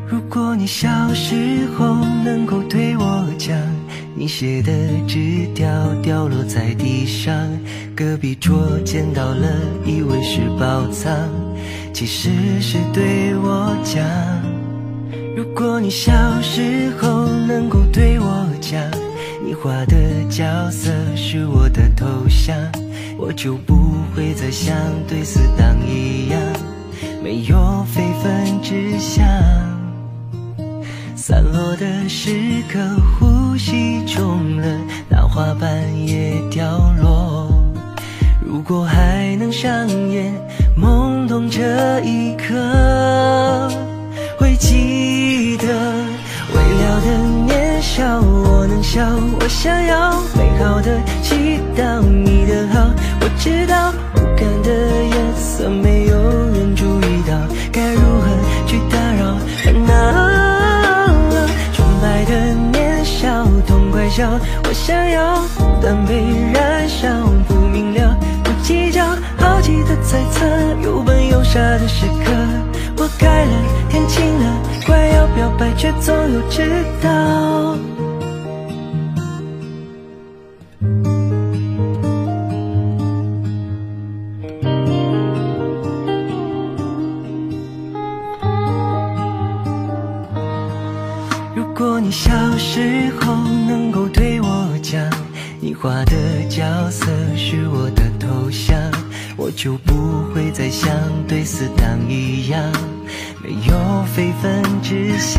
如果你小时候能够对我讲，你写的纸条掉落在地上，隔壁桌捡到了以为是宝藏，其实是对我讲。如果你小时候能够对我讲，你画的角色是我的头像，我就不会再像对死党一样，没有非分之想。散落的时刻，呼吸中了，那花瓣也掉落。如果还能上演懵懂这一刻，会记得未了的年少，我能笑，我想要美好的祈祷你的好。我知道不甘的颜色没有人注意到，该如何去打扰烦恼。爱的年少，痛快笑，我想要不断被燃烧，不明了，不计较，好奇的猜测，有笨有傻的时刻。我改了，天晴了，快要表白，却总有迟到。如果你小时候能够对我讲，你画的角色是我的头像，我就不会再像对死党一样，没有非分之想。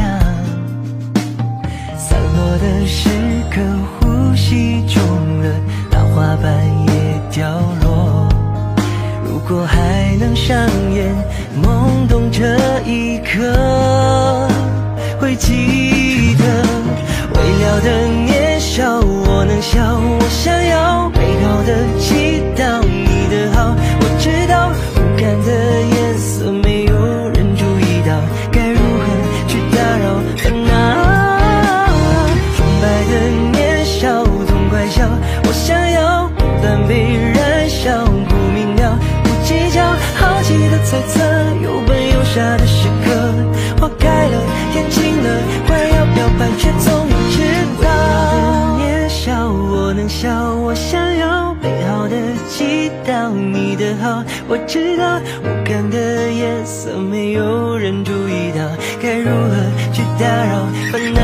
散落的时刻，呼吸中了，那花瓣也掉落。如果还能上演懵懂这一刻，会记得未了的年少，我能笑，我想要美好的祈祷你的好。我知道不甘的颜色没有人注意到，该如何去打扰烦恼。纯白的年少，痛快笑，我想要不断被燃烧，不明了，不计较，好奇的猜测，有笨有傻的时刻。花开了，天晴了，快要表白，却总有迟到。年少，我能笑，我想要美好的祈祷你的好。我知道无感的颜色没有人注意到，该如何去打扰烦恼。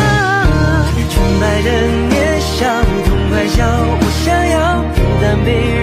纯白的年少，痛快笑，我想要不但被